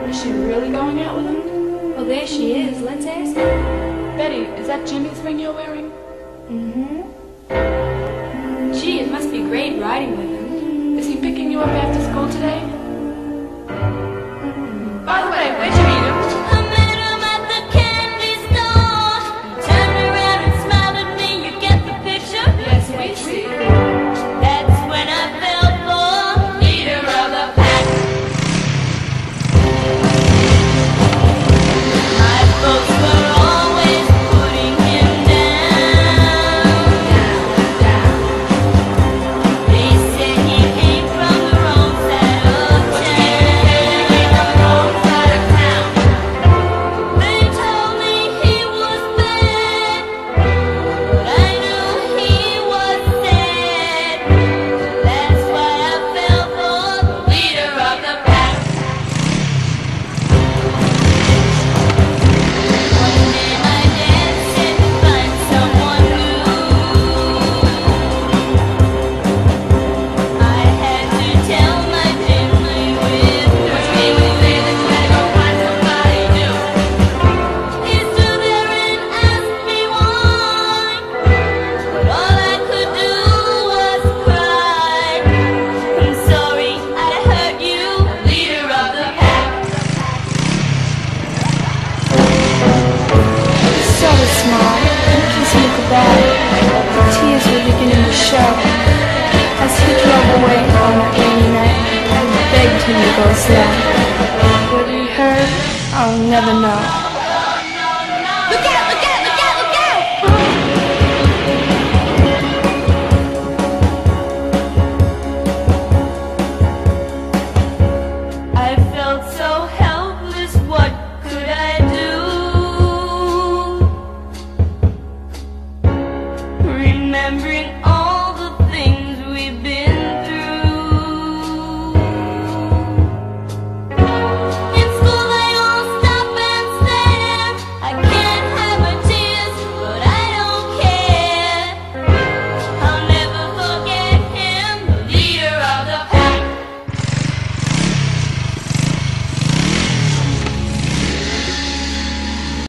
Is she really going out with him? Well, there she is. Let's ask her. Betty, is that Jimmy's ring you're wearing? Mm-hmm. Gee, it must be great riding with him. Is he picking you up after school today? By the way, where'd you meet him? I met him at the candy store. He turned around and smiled at me. You get the picture? Yes, we see. That's when I fell for leader of the pack. My folks were always putting him down. They said he came from the wrong side of town. They told me he was bad, but I knew he was sad. That's why I fell for leader of the pack. One day my dad said to find someone new. I had to tell my family with He would say that you gotta go find somebody new. He stood there and asked me why, but all I could do was cry. I'm sorry I hurt you, leader of the pack. He's so small. He's look bad. The tears were beginning to show. As he drove away on that rainy night, I begged him to go slow. What he heard, I'll never know. Look out, look out, look out, look out! I felt so helpless, what could I do? Remembering all